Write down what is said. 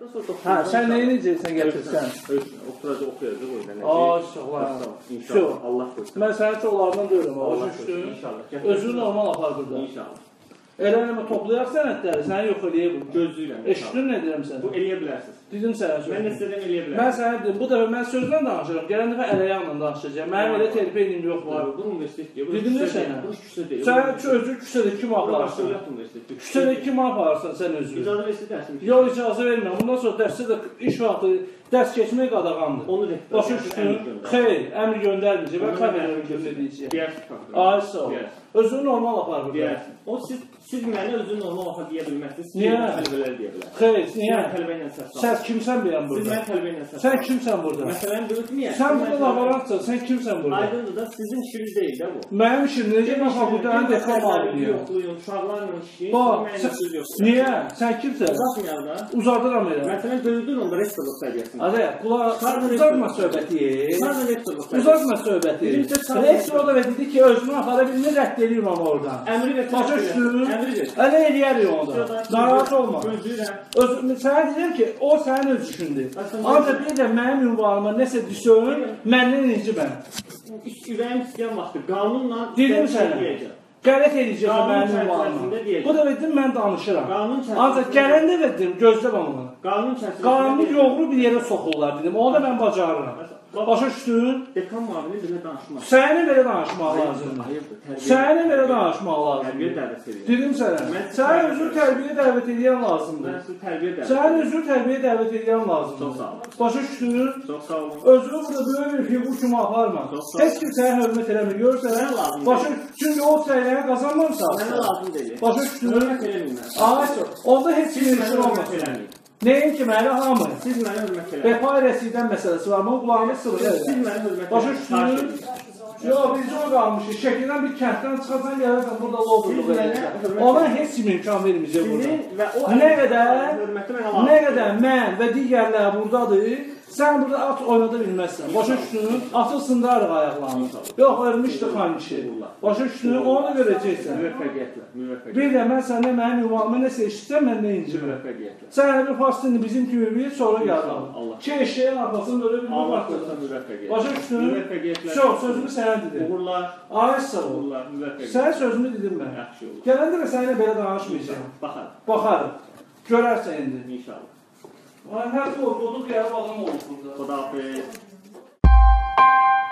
Hə, sən neyi necəysən gətirsən? Oturacaq, oxuyacaq o yüzden. İnşallah. Allah qoysun. Mən sənin çoğlarından deyirəm, başa düşdün? İnşallah. Özünü normal apar burada. İnşallah. Eləmə toplayaq sənədləri, səni yox eləyə bilmir. Gözləyirəm. Eşitdin nə deyirəm sənə? Bu eləyə bilərsiniz. Dedim sənə söz. Mən də sizdən eləyə bilərəm. Mən sənə dedim, bu dəfə mən sözlə danışıram, gələn dəfə ələyyanla danışacağım. Mənim elə terpeynim yox var. Bu universitet deyil. Dedim nə sənə? Bu küçə deyil. Sən özü küçədə kim apararsan? Küçədə kim apararsan sən özü? İcazə versə dərsim. Yox, icazə vermirəm. Bundan sonra dərsdə də iş vaxtı dərs keçmək qadağandır. Onu rektor. Başa düşdün? Xeyr, əmr göndərməyəcək və kameraya göndərəcək. Deyərsin. Ay sağ ol. Özünü normal apar burada. Deyərsin. O siz mənə özünü normal apar deyə bilməzsiniz. Niyə? Tələbələr deyə bilər. Xeyr, niyə? Tələbə ilə səs. Sən kimsən bəyəm burada? Siz mən tələbə ilə səs. Sən kimsən burada? Məsələn, bilib niyə? Sən burada laborantsan, sən kimsən burada? Aydındır da sizin işiniz deyil də bu. Mənim işim necə mən fakültənin dekan müaviniyəm. Yoxluyum, uşaqlarla işləyim. Bax, niyə? Sən kimsən? Uzatmayalım da. Uzadıram elə. Məsələn, böyüdün onda rektorluq səviyyəsində. Adə, uzatma söhbəti. Sadəcə rektorluq səviyyəsində. Uzatma söhbəti. Rektor da dedi ki, özünü apara bilmir, rədd edirəm amma oradan. Əmri ver. Başa düşdün? Əmri ver. Ələ eləyərik onu da. Narahat olma. Gözləyirəm. Sənə deyirəm ki, o sənin öz işindir. Ancaq bir də mənim ünvanıma nəsə düşün, məndən incimə. Ürəyim istəyən vaxtı qanunla dedim sənə. Qələt edəcək mənim ünvanıma. Bu da dedim, mən danışıram. Ancaq gələndə dedim, gözlə onu. Qanunu yoğru bir yerə soxurlar dedim, onu da mən bacarıram. Başa düşdün? Dekan müavini belə danışmaq. Sənin belə danışmaq lazımdır. Sənin belə danışmaq lazımdır. Dedim sənə. Sənin özünü tərbiyə dəvət edən lazımdır. Sənin özünü tərbiyə dəvət edən lazımdır. Başa düşdün? Çox sağ olun. Özünü burada böyle bir figur kimi aparma. Heç kim sənə hörmət eləmir. Görürsən? Başa çünki o sənəyə qazanmamsa. Mənə lazım deyil. Başa düşdün? Hörmət eləmirlər. Onda heç kim işin olmasın. Neyin ki, mənə hamı? Siz mənə hörmət eləyin. Vefa rəsidən məsələsi var, amma qulağını sıvır. Siz mənə hörmət eləyin. Başa düşdün? Yox, biz o qalmışıq. Şəkildən bir kənddən çıxarsan gələrsən, burada lodurluq edəcəksən. Ona heç kim imkan verməyəcək burada. Nə qədər mən və digərlər buradadır, sən burada at oynada bilməzsən. Başa düşdün? Atı sındarıq ayaqlarını. Yox, ölmüşdür xan kişi. Başa düşdün? Onu görəcəksən. Müvəffəqiyyətlə. Bir də mən səndən mənim ünvanıma nə seçdirsən, mən nə incimə. Sən bir faslini bizim kimi bir sonra gəldim. Ki eşeğin arxasını böyle bir baxdın. Başa düşdün? Çox, sözümü sənə dedim. Uğurlar. Ay sağ ol. Sənə sözümü dedim mən. Gələndə də sənə belə danışmayacağım. Baxarım. Görərsən indi. İnşallah. Hər qorxuduq, yarım adam olub burada. Xudahafiz.